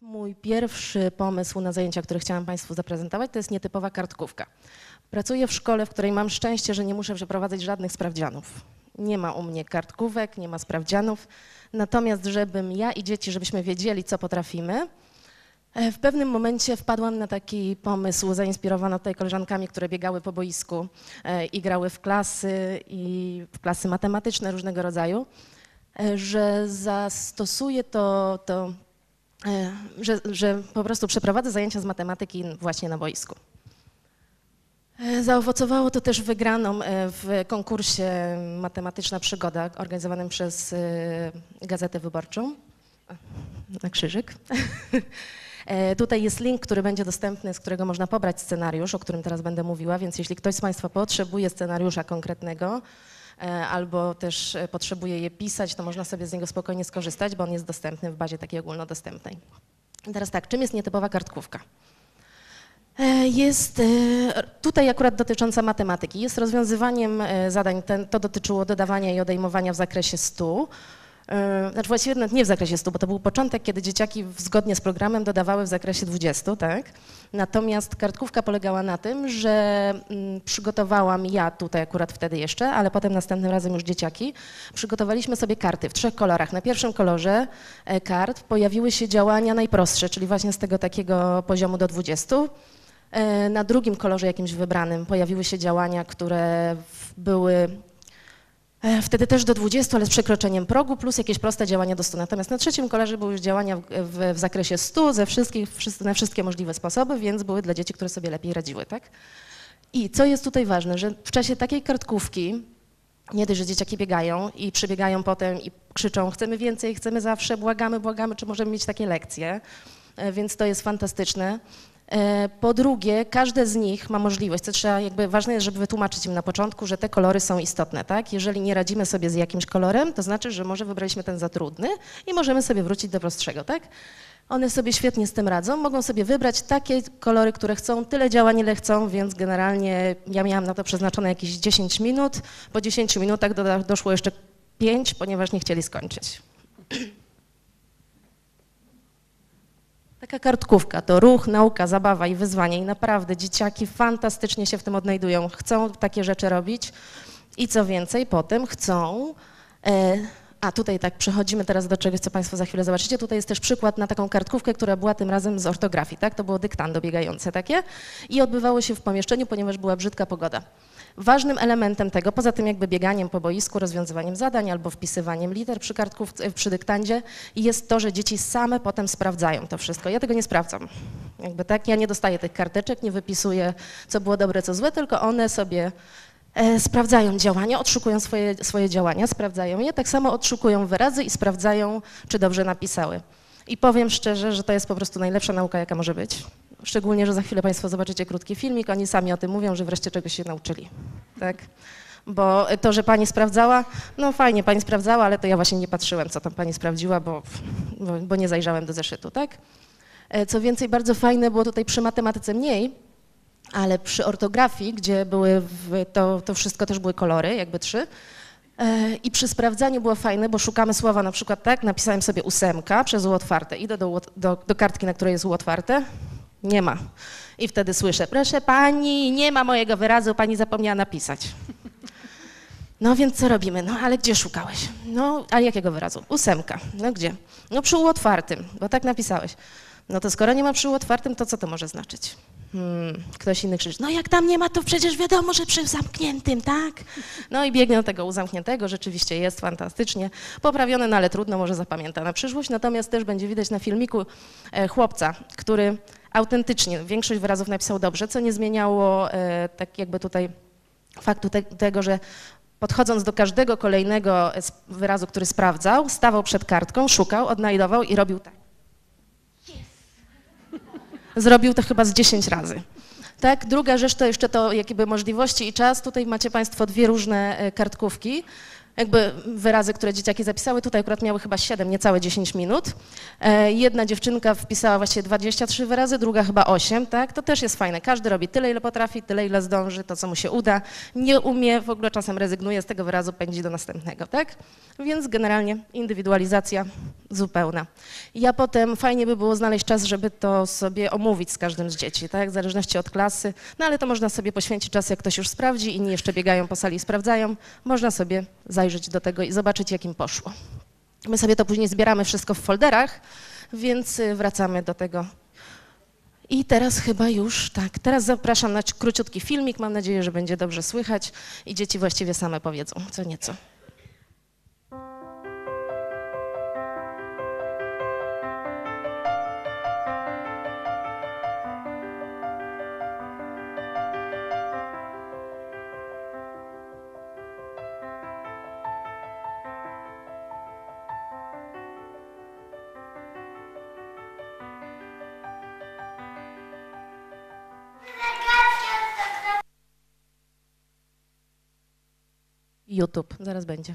Mój pierwszy pomysł na zajęcia, które chciałam Państwu zaprezentować, to jest nietypowa kartkówka. Pracuję w szkole, w której mam szczęście, że nie muszę przeprowadzać żadnych sprawdzianów. Nie ma u mnie kartkówek, nie ma sprawdzianów, natomiast żebym ja i dzieci, żebyśmy wiedzieli, co potrafimy, w pewnym momencie wpadłam na taki pomysł, zainspirowana tutaj koleżankami, które biegały po boisku i grały w klasy matematyczne różnego rodzaju, że zastosuję że po prostu przeprowadzę zajęcia z matematyki właśnie na boisku. Zaowocowało to też wygraną w konkursie Matematyczna Przygoda organizowanym przez Gazetę Wyborczą. Na krzyżyk. Tutaj jest link, który będzie dostępny, z którego można pobrać scenariusz, o którym teraz będę mówiła, więc jeśli ktoś z Państwa potrzebuje scenariusza konkretnego albo też potrzebuje je pisać, to można sobie z niego spokojnie skorzystać, bo on jest dostępny w bazie takiej ogólnodostępnej. I teraz tak, czym jest nietypowa kartkówka? Jest tutaj akurat dotycząca matematyki. Jest rozwiązywaniem zadań, to dotyczyło dodawania i odejmowania w zakresie 100. Znaczy właściwie nie w zakresie 100, bo to był początek, kiedy dzieciaki zgodnie z programem dodawały w zakresie 20, tak? Natomiast kartkówka polegała na tym, że przygotowałam ja tutaj akurat wtedy jeszcze, ale potem następnym razem już dzieciaki, przygotowaliśmy sobie karty w 3 kolorach. Na pierwszym kolorze kart pojawiły się działania najprostsze, czyli właśnie z tego takiego poziomu do 20. Na drugim kolorze jakimś wybranym pojawiły się działania, które były wtedy też do 20, ale z przekroczeniem progu, plus jakieś proste działania do 100. Natomiast na trzecim kolorze były już działania w zakresie 100 na wszystkie możliwe sposoby, więc były dla dzieci, które sobie lepiej radziły, tak? I co jest tutaj ważne, że w czasie takiej kartkówki, nie dość, że dzieciaki biegają i przybiegają potem i krzyczą, chcemy więcej, chcemy zawsze, błagamy, błagamy, czy możemy mieć takie lekcje, więc to jest fantastyczne. Po drugie, każde z nich ma możliwość, co trzeba ważne jest, żeby wytłumaczyć im na początku, że te kolory są istotne, tak? Jeżeli nie radzimy sobie z jakimś kolorem, to znaczy, że może wybraliśmy ten za trudny i możemy sobie wrócić do prostszego, tak? One sobie świetnie z tym radzą, mogą sobie wybrać takie kolory, które chcą, tyle działań, ile chcą, więc generalnie ja miałam na to przeznaczone jakieś 10 minut, po 10 minutach doszło jeszcze 5, ponieważ nie chcieli skończyć. Taka kartkówka to ruch, nauka, zabawa i wyzwanie i naprawdę dzieciaki fantastycznie się w tym odnajdują, chcą takie rzeczy robić i co więcej potem chcą, tutaj tak przechodzimy teraz do czegoś, co Państwo za chwilę zobaczycie, tutaj jest też przykład na taką kartkówkę, która była tym razem z ortografii, tak? To było dyktando biegające takie i odbywało się w pomieszczeniu, ponieważ była brzydka pogoda. Ważnym elementem tego, poza tym jakby bieganiem po boisku, rozwiązywaniem zadań albo wpisywaniem liter przy kartkówce, przy dyktandzie, jest to, że dzieci same potem sprawdzają to wszystko. Ja tego nie sprawdzam. Ja nie dostaję tych karteczek, nie wypisuję, co było dobre, co złe, tylko one sobie sprawdzają działania, odszukują swoje działania, sprawdzają je, tak samo odszukują wyrazy i sprawdzają, czy dobrze napisały. I powiem szczerze, że to jest po prostu najlepsza nauka, jaka może być. Szczególnie, że za chwilę Państwo zobaczycie krótki filmik, oni sami o tym mówią, że wreszcie czegoś się nauczyli, tak? Bo to, że Pani sprawdzała, no fajnie, Pani sprawdzała, ale to ja właśnie nie patrzyłem, co tam Pani sprawdziła, bo nie zajrzałem do zeszytu, tak? Co więcej, bardzo fajne było tutaj przy matematyce mniej, ale przy ortografii, gdzie były, to wszystko też były kolory, 3, i przy sprawdzaniu było fajne, bo szukamy słowa na przykład tak, napisałem sobie 8 przez U otwarte, idę do kartki, na której jest U otwarte, nie ma. I wtedy słyszę, proszę Pani, nie ma mojego wyrazu, Pani zapomniała napisać. No więc co robimy? No ale gdzie szukałeś? No, a jakiego wyrazu? 8. No gdzie? No przy U otwartym, bo tak napisałeś. No to skoro nie ma przy U otwartym, to co to może znaczyć? Ktoś inny krzyczy, no jak tam nie ma, to przecież wiadomo, że przy zamkniętym, tak? No i biegnie do tego U zamkniętego, rzeczywiście jest fantastycznie poprawione, no ale trudno, może zapamięta na przyszłość, natomiast też będzie widać na filmiku chłopca, który autentycznie większość wyrazów napisał dobrze, co nie zmieniało tak jakby tutaj faktu tego, że podchodząc do każdego kolejnego wyrazu, który sprawdzał, stawał przed kartką, szukał, odnajdował i robił tak. Zrobił to chyba z 10 razy. Tak? Druga rzecz to jeszcze to, jakie były możliwości i czas. Tutaj macie Państwo 2 różne kartkówki. jakby wyrazy, które dzieciaki zapisały. Tutaj akurat miały chyba 7, niecałe 10 minut. Jedna dziewczynka wpisała właściwie 23 wyrazy, druga chyba 8, tak? To też jest fajne. Każdy robi tyle, ile potrafi, tyle, ile zdąży, to, co mu się uda. Nie umie, w ogóle czasem rezygnuje z tego wyrazu, pędzi do następnego, tak? Więc generalnie indywidualizacja zupełna. Ja potem fajnie by było znaleźć czas, żeby to sobie omówić z każdym z dzieci, tak? W zależności od klasy. No ale to można sobie poświęcić czas, jak ktoś już sprawdzi, inni jeszcze biegają po sali i sprawdzają. Można sobie zajrzeć do tego i zobaczyć, jak im poszło. My sobie to później zbieramy wszystko w folderach, więc wracamy do tego. I teraz chyba już tak. Teraz zapraszam na króciutki filmik. Mam nadzieję, że będzie dobrze słychać i dzieci właściwie same powiedzą co nieco. YouTube, zaraz będzie.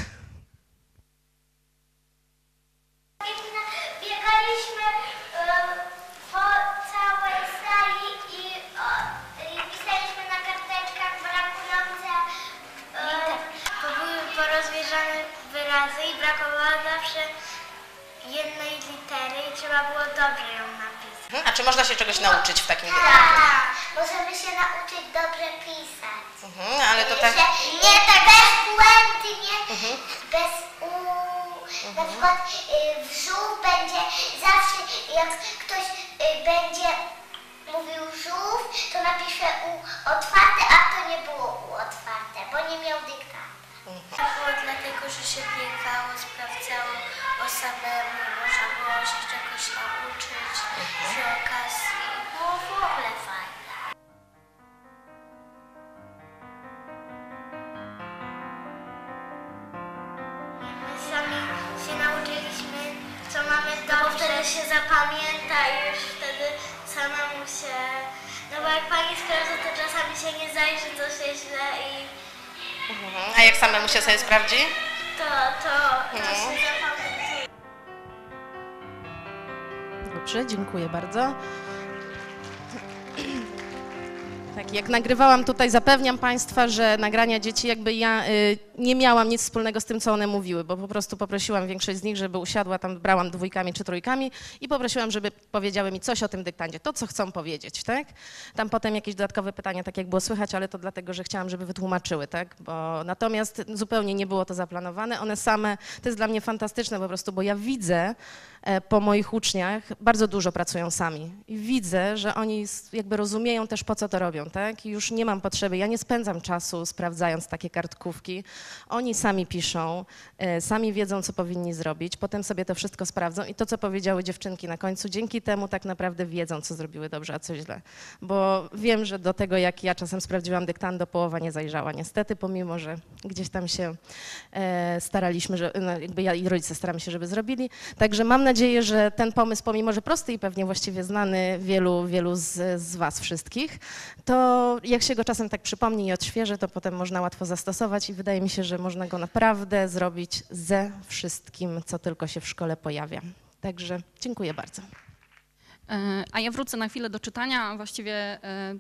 Biegaliśmy po całej sali i pisaliśmy na karteczkach brakujące, bo były porozwierzane wyrazy i brakowało zawsze jednej litery i trzeba było dobrze ją napisać. A czy można się czegoś nauczyć w takim wypadku? Tak, możemy się nauczyć dobrze pisać. Ale to tak... Nie tak bez błędy, nie bez na przykład żółw będzie zawsze, jak ktoś będzie mówił żółw, to napisze U otwarte, a to nie było U otwarte, bo nie miał dyktanta. To było dlatego, że się biegało, sprawdzało o samemu, można było się czegoś nauczyć przy okazji. Było w ogóle fajne. Sami się nauczyliśmy, co mamy dobrze. Bo wtedy się zapamięta i już wtedy samemu się... No bo jak pani sprawdza, to czasami się nie zajrzy, co się źle i... A jak samemu się sobie sprawdzi? To się zapamięta. Dobrze, dziękuję bardzo. Tak, jak nagrywałam tutaj, zapewniam Państwa, że nagrania dzieci jakby ja nie miałam nic wspólnego z tym, co one mówiły, bo po prostu poprosiłam większość z nich, żeby usiadła, tam brałam 2 czy 3 i poprosiłam, żeby powiedziały mi coś o tym dyktancie, to, co chcą powiedzieć, tak? Tam potem jakieś dodatkowe pytania, tak jak było słychać, ale to dlatego, że chciałam, żeby wytłumaczyły, tak? Bo natomiast zupełnie nie było to zaplanowane, one same, to jest dla mnie fantastyczne po prostu, bo ja widzę po moich uczniach, bardzo dużo pracują sami i widzę, że oni jakby rozumieją też, po co to robią, tak? I już nie mam potrzeby, ja nie spędzam czasu sprawdzając takie kartkówki. Oni sami piszą, sami wiedzą, co powinni zrobić, potem sobie to wszystko sprawdzą i to, co powiedziały dziewczynki na końcu, dzięki temu tak naprawdę wiedzą, co zrobiły dobrze, a co źle. Bo wiem, że do tego, jak ja czasem sprawdziłam dyktando, połowa nie zajrzała niestety, pomimo, że gdzieś tam się staraliśmy, że no, jakby ja i rodzice staramy się, żeby zrobili. Także mam nadzieję, że ten pomysł, pomimo że prosty i pewnie właściwie znany wielu z Was wszystkich, to jak się go czasem tak przypomni i odświeży, to potem można łatwo zastosować i wydaje mi się, że można go naprawdę zrobić ze wszystkim, co tylko się w szkole pojawia. Także dziękuję bardzo. A ja wrócę na chwilę do czytania, właściwie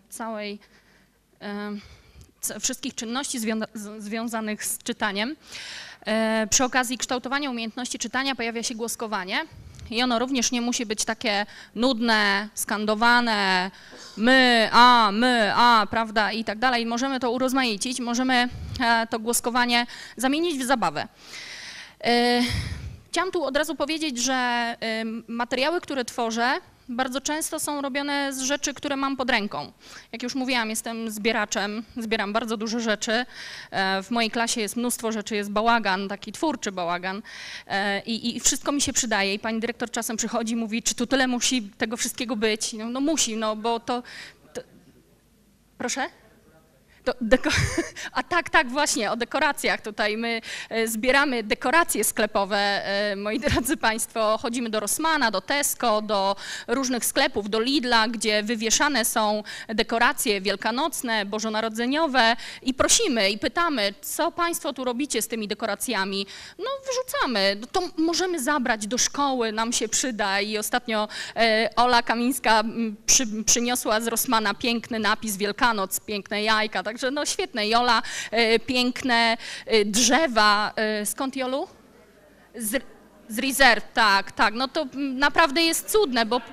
wszystkich czynności związanych z czytaniem. Przy okazji kształtowania umiejętności czytania pojawia się głoskowanie i ono również nie musi być takie nudne, skandowane, my, a, prawda, i tak dalej. Możemy to urozmaicić, możemy to głoskowanie zamienić w zabawę. Chciałam tu od razu powiedzieć, że materiały, które tworzę, bardzo często są robione z rzeczy, które mam pod ręką. Jak już mówiłam, jestem zbieraczem, zbieram bardzo dużo rzeczy. W mojej klasie jest mnóstwo rzeczy, jest bałagan, taki twórczy bałagan i wszystko mi się przydaje. I pani dyrektor czasem przychodzi i mówi, czy tu tyle musi tego wszystkiego być? No musi, no bo to... Proszę? A tak, właśnie, o dekoracjach tutaj. My zbieramy dekoracje sklepowe, moi drodzy Państwo. Chodzimy do Rossmana, do Tesco, do różnych sklepów, do Lidla, gdzie wywieszane są dekoracje wielkanocne, bożonarodzeniowe i prosimy i pytamy, co Państwo tu robicie z tymi dekoracjami? No wyrzucamy, no, to możemy zabrać do szkoły, nam się przyda. I ostatnio Ola Kamińska przyniosła z Rossmana piękny napis Wielkanoc, piękne jajka, także no świetne. Jola, piękne drzewa. Skąd, Jolu? Z Reserve, tak. No to naprawdę jest cudne, bo...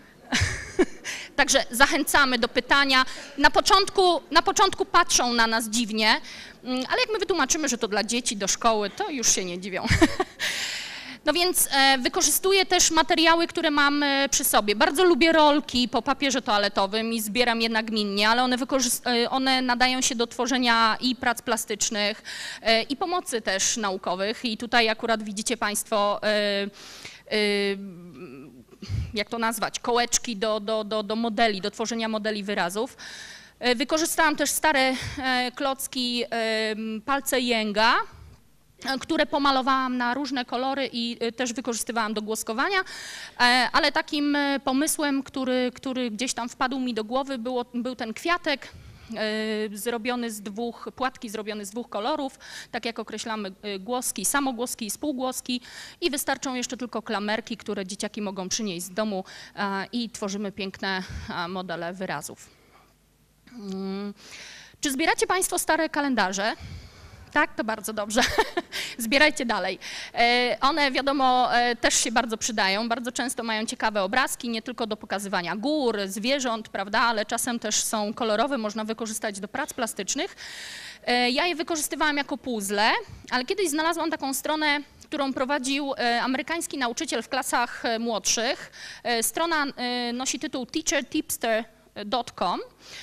Także zachęcamy do pytania. Na początku patrzą na nas dziwnie, ale jak my wytłumaczymy, że to dla dzieci do szkoły, to już się nie dziwią. No więc wykorzystuję też materiały, które mam przy sobie. Bardzo lubię rolki po papierze toaletowym i zbieram je nagminnie, ale one nadają się do tworzenia i prac plastycznych, i pomocy też naukowych. I tutaj akurat widzicie Państwo, jak to nazwać, kołeczki do modeli, do tworzenia modeli wyrazów. Wykorzystałam też stare klocki, palce jęga, które pomalowałam na różne kolory i też wykorzystywałam do głoskowania, ale takim pomysłem, który gdzieś tam wpadł mi do głowy, był ten kwiatek płatki zrobione z dwóch kolorów, tak jak określamy głoski, samogłoski i spółgłoski, i wystarczą jeszcze tylko klamerki, które dzieciaki mogą przynieść z domu i tworzymy piękne modele wyrazów. Czy zbieracie Państwo stare kalendarze? Tak, to bardzo dobrze. Zbierajcie dalej. One, wiadomo, też się bardzo przydają. Bardzo często mają ciekawe obrazki, nie tylko do pokazywania gór, zwierząt, prawda, ale czasem też są kolorowe, można wykorzystać do prac plastycznych. Ja je wykorzystywałam jako puzzle, ale kiedyś znalazłam taką stronę, którą prowadził amerykański nauczyciel w klasach młodszych. Strona nosi tytuł teachertipster.com.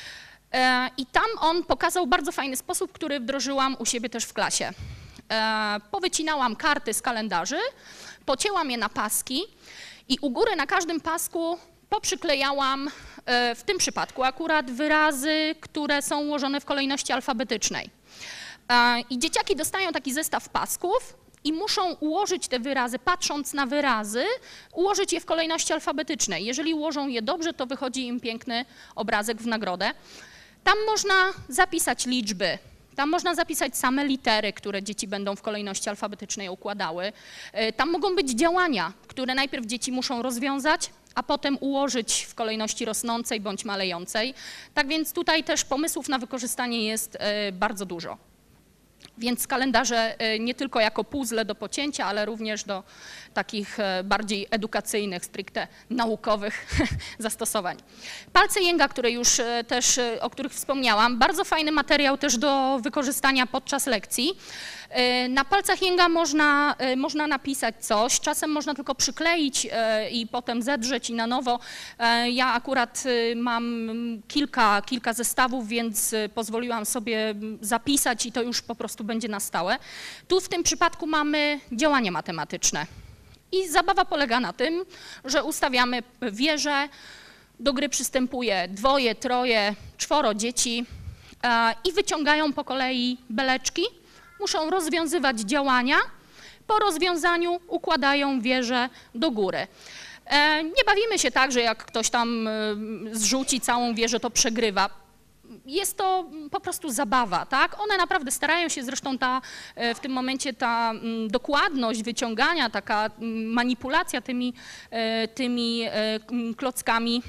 I tam on pokazał bardzo fajny sposób, który wdrożyłam u siebie też w klasie. Powycinałam karty z kalendarzy, pocięłam je na paski i u góry na każdym pasku poprzyklejałam w tym przypadku akurat wyrazy, które są ułożone w kolejności alfabetycznej. I dzieciaki dostają taki zestaw pasków i muszą ułożyć te wyrazy, patrząc na wyrazy, ułożyć je w kolejności alfabetycznej. Jeżeli ułożą je dobrze, to wychodzi im piękny obrazek w nagrodę. Tam można zapisać liczby, tam można zapisać same litery, które dzieci będą w kolejności alfabetycznej układały. Tam mogą być działania, które najpierw dzieci muszą rozwiązać, a potem ułożyć w kolejności rosnącej bądź malejącej. Tak więc tutaj też pomysłów na wykorzystanie jest bardzo dużo. Więc kalendarze nie tylko jako puzzle do pocięcia, ale również do takich bardziej edukacyjnych, stricte naukowych zastosowań. Palce jęga, które już też, o których wspomniałam, bardzo fajny materiał też do wykorzystania podczas lekcji. Na palcach jęga można napisać coś, czasem można tylko przykleić i potem zedrzeć i na nowo. Ja akurat mam kilka zestawów, więc pozwoliłam sobie zapisać i to już po prostu będzie na stałe. Tu w tym przypadku mamy działania matematyczne. I zabawa polega na tym, że ustawiamy wieże, do gry przystępuje 2, 3, 4 dzieci i wyciągają po kolei beleczki, muszą rozwiązywać działania, po rozwiązaniu układają wieże do góry. Nie bawimy się tak, że jak ktoś tam zrzuci całą wieżę, to przegrywa. Jest to po prostu zabawa, tak? One naprawdę starają się, zresztą w tym momencie ta dokładność wyciągania, taka manipulacja tymi klockami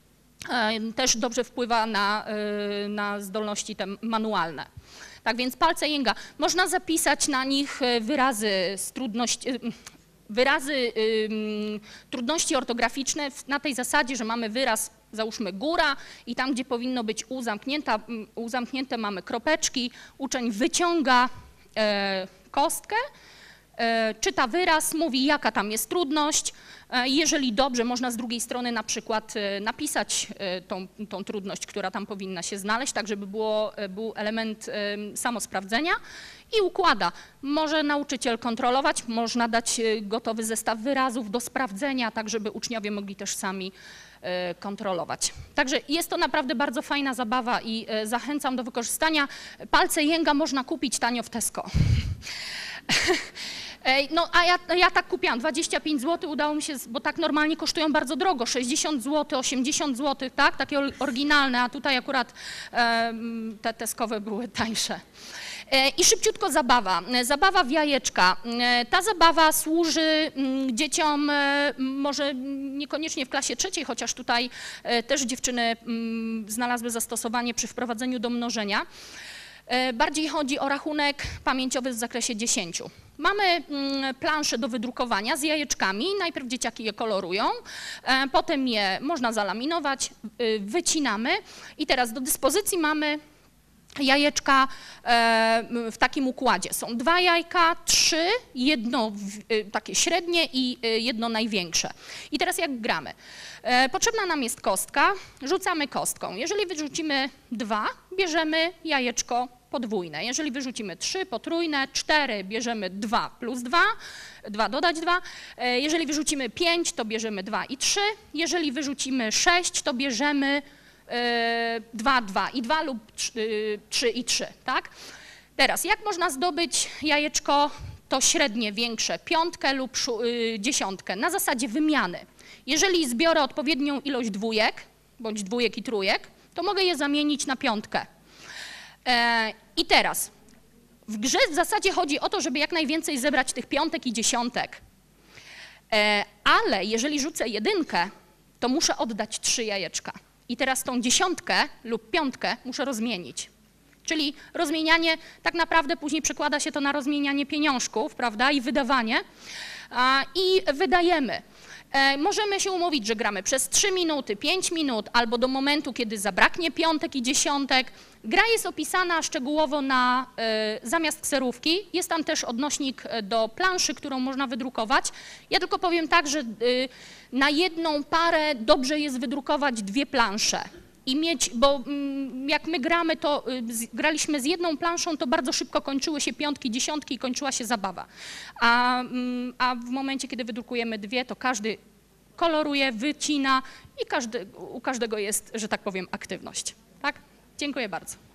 też dobrze wpływa na zdolności te manualne. Tak więc palce jęga. Można zapisać na nich wyrazy trudności ortograficzne na tej zasadzie, że mamy wyraz, załóżmy góra, i tam, gdzie powinno być U zamknięte, mamy kropeczki. Uczeń wyciąga kostkę, czyta wyraz, mówi, jaka tam jest trudność. Jeżeli dobrze, można z drugiej strony na przykład napisać tą trudność, która tam powinna się znaleźć, tak żeby był element samosprawdzenia, i układa. Może nauczyciel kontrolować, można dać gotowy zestaw wyrazów do sprawdzenia, tak żeby uczniowie mogli też sami kontrolować. Także jest to naprawdę bardzo fajna zabawa i zachęcam do wykorzystania. Palce jęga można kupić tanio w Tesco. No a ja tak kupiłam, 25 zł udało mi się, bo tak normalnie kosztują bardzo drogo, 60 zł, 80 zł, tak, takie oryginalne, a tutaj akurat te Tescowe były tańsze. I szybciutko zabawa w jajeczka. Ta zabawa służy dzieciom, może niekoniecznie w klasie 3, chociaż tutaj też dziewczyny znalazły zastosowanie przy wprowadzeniu do mnożenia. Bardziej chodzi o rachunek pamięciowy w zakresie 10. Mamy plansze do wydrukowania z jajeczkami. Najpierw dzieciaki je kolorują, potem je można zalaminować, wycinamy i teraz do dyspozycji mamy jajeczka w takim układzie. Są 2 jajka, 3, jedno takie średnie i jedno największe. I teraz jak gramy? Potrzebna nam jest kostka, rzucamy kostką. Jeżeli wyrzucimy 2, bierzemy jajeczko podwójne. Jeżeli wyrzucimy 3, potrójne, 4, bierzemy 2 plus 2, 2 dodać 2. Jeżeli wyrzucimy 5, to bierzemy 2 i 3. Jeżeli wyrzucimy 6, to bierzemy 2, 2 i 2 lub 3 i 3, tak? Teraz, jak można zdobyć jajeczko to średnie, większe, 5 lub 10 na zasadzie wymiany? Jeżeli zbiorę odpowiednią ilość dwójek, bądź dwójek i trójek, to mogę je zamienić na 5. I teraz, w grze w zasadzie chodzi o to, żeby jak najwięcej zebrać tych 5 i 10. Ale jeżeli rzucę 1, to muszę oddać 3 jajeczka. I teraz tą 10 lub 5 muszę rozmienić. Czyli rozmienianie, tak naprawdę później przekłada się to na rozmienianie pieniążków, prawda, i wydawanie. I wydajemy. Możemy się umówić, że gramy przez 3 minuty, 5 minut, albo do momentu, kiedy zabraknie 5 i 10. Gra jest opisana szczegółowo zamiast kserówki. Jest tam też odnośnik do planszy, którą można wydrukować. Ja tylko powiem tak, że na jedną parę dobrze jest wydrukować 2 plansze. I mieć, bo jak my gramy, to graliśmy z jedną planszą, to bardzo szybko kończyły się 5, 10 i kończyła się zabawa. A w momencie, kiedy wydrukujemy 2, to każdy koloruje, wycina i u każdego jest, że tak powiem, aktywność. Tak? Dziękuję bardzo.